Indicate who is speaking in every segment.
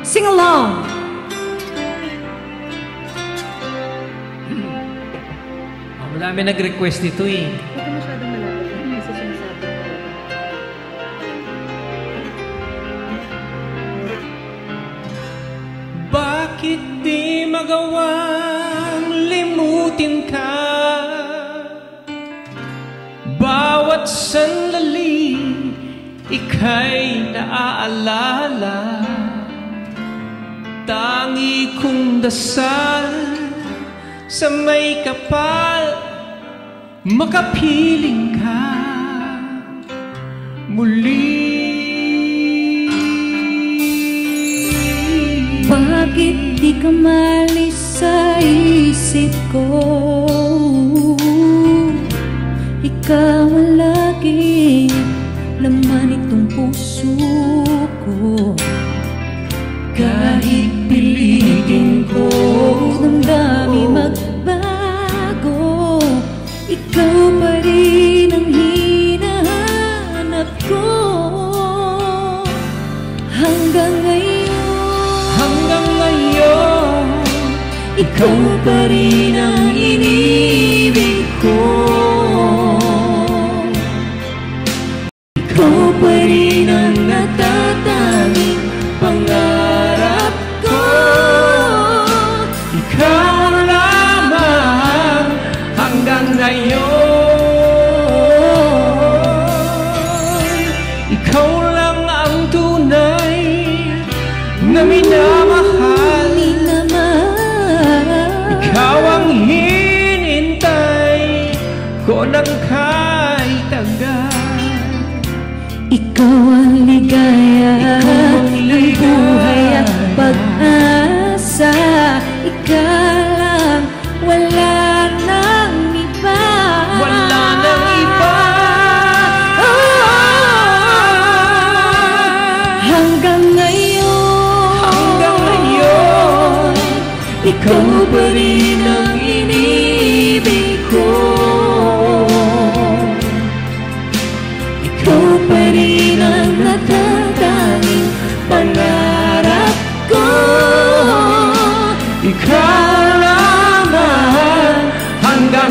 Speaker 1: Sing along!
Speaker 2: Madami nag-request dito eh.
Speaker 1: Huwag ka masyadong malapit. Ano yung sinasabi mo?
Speaker 2: Bakit di magawang limutin ka? Bawat sandali ika'y naaalala. Tangi kong dasal sa may kapal, makapiling ka muli.
Speaker 1: Bakit di ka malis sa isip ko? Ikaw ang laging laman itong puso ko. Kahit pilitin ko ng dami magbago, ikaw pa rin ang hinahanap ko. Hanggang ngayon, ikaw pa rin ang inibig ko. Ikaw pa rin ang natatanging pangarap ko.
Speaker 2: Ikaw lamang hanggang ngayon. Ikaw lang ang tunay na minamahal. Ikaw ang hinintay ko ng kahit tagal.
Speaker 1: Ikaw ang ligaya ng buhay at pag-asa. Ikaw lang, wala nang iba.
Speaker 2: Wala nang iba.
Speaker 1: Hanggang ngayon, ikaw pa rin ang inibig ko. Ikaw pa rin ang natatanging pangarap ko.
Speaker 2: Ikaw lamang hanggang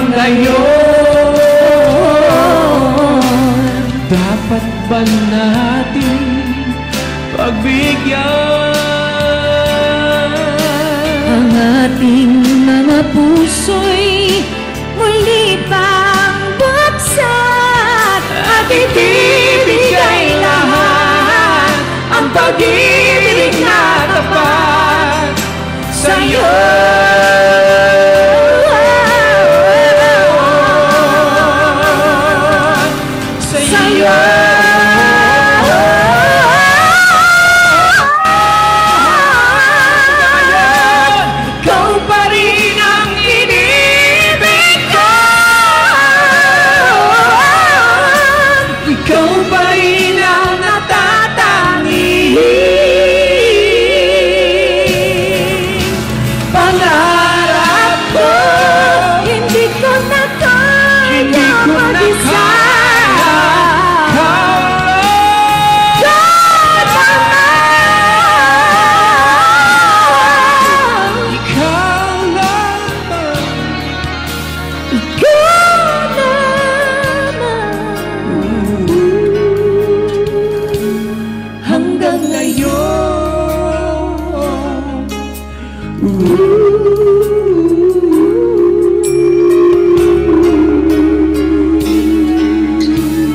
Speaker 2: ngayon. Dapat ba natin pagbigyan
Speaker 1: ang ating mga puso'y muli pang buksan at ibibigay lahat ang pag-ibig na tapat sa'yo.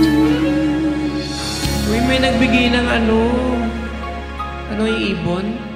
Speaker 2: Uy, may nagbigay ng ano yung ibon?